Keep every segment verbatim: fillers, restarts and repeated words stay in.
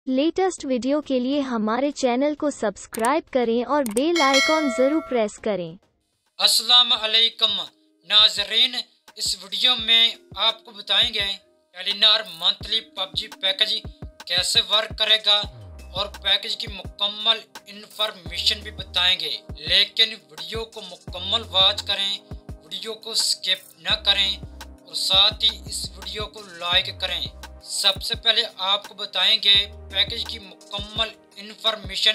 Latest video के लिए हमारे चैनल को सब्सक्राइब करें और बेल आइकॉन जरूर प्रेस करें। अस्सलाम अलैकुम नाजरीन, इस वीडियो में आपको बताएंगे टेलीनॉर मंथली पबजी पैकेज कैसे वर्क करेगा और पैकेज की मुकम्मल इंफॉर्मेशन भी बताएंगे। लेकिन वीडियो को मुकम्मल वॉच करें, वीडियो को स्किप न करें और साथ ही इस वीडियो को लाइक करें। सबसे पहले आपको बताएंगे पैकेज की मुकम्मल इंफॉर्मेशन,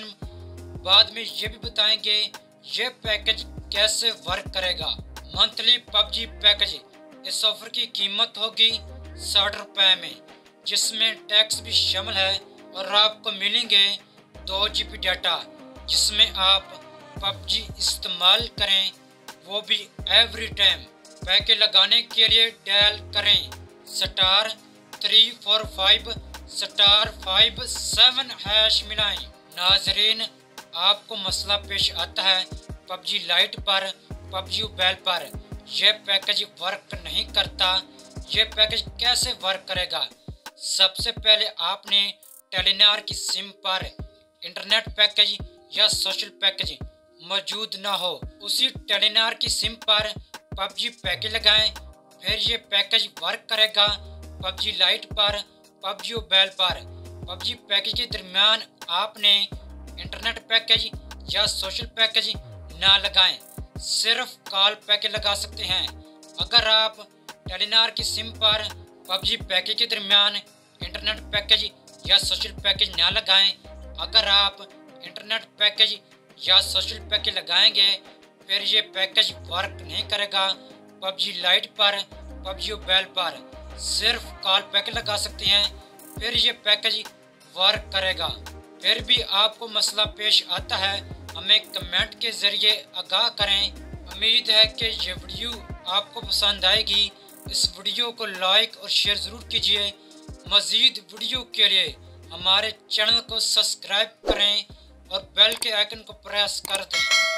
बाद में ये भी बताएंगे ये पैकेज कैसे वर्क करेगा। मंथली पबजी पैकेज, इस ऑफर की कीमत होगी साठ रुपए में, जिसमें टैक्स भी शामिल है और आपको मिलेंगे दो जी बी डाटा, जिसमें आप पबजी इस्तेमाल करें वो भी एवरी टाइम। पैकेज लगाने के लिए डायल करें star three four five star five seven hash मिलाएं। नाजरीन, आपको मसला पेश आता है पबजी लाइट पर, पबजी मोबाइल पर यह पैकेज वर्क नहीं करता। यह पैकेज कैसे वर्क करेगा? सबसे पहले आपने टेलीनॉर की सिम पर इंटरनेट पैकेज या सोशल पैकेज मौजूद ना हो, उसी टेलीनॉर की सिम पर पबजी पैकेज लगाएं, फिर ये पैकेज वर्क करेगा। पबजी लाइट पर, पबजी मोबाइल पर पबजी पैकेज के दरमियान आपने इंटरनेट पैकेज या सोशल पैकेज ना लगाएं, सिर्फ कॉल पैकेज लगा सकते हैं। अगर आप टेलीनॉर की सिम पर पबजी पैकेज के दरमियान इंटरनेट पैकेज या सोशल पैकेज ना लगाएं, अगर आप इंटरनेट पैकेज या सोशल पैकेज लगाएंगे फिर ये पैकेज वर्क नहीं करेगा। पबजी लाइट पर, पबजी मोबाइल पर सिर्फ कॉल पैकेज लगा सकते हैं, फिर ये पैकेज वर्क करेगा। फिर भी आपको मसला पेश आता है, हमें कमेंट के ज़रिए आगाह करें। उम्मीद है कि ये वीडियो आपको पसंद आएगी। इस वीडियो को लाइक और शेयर ज़रूर कीजिए। मज़ीद वीडियो के लिए हमारे चैनल को सब्सक्राइब करें और बेल के आइकन को प्रेस कर दें।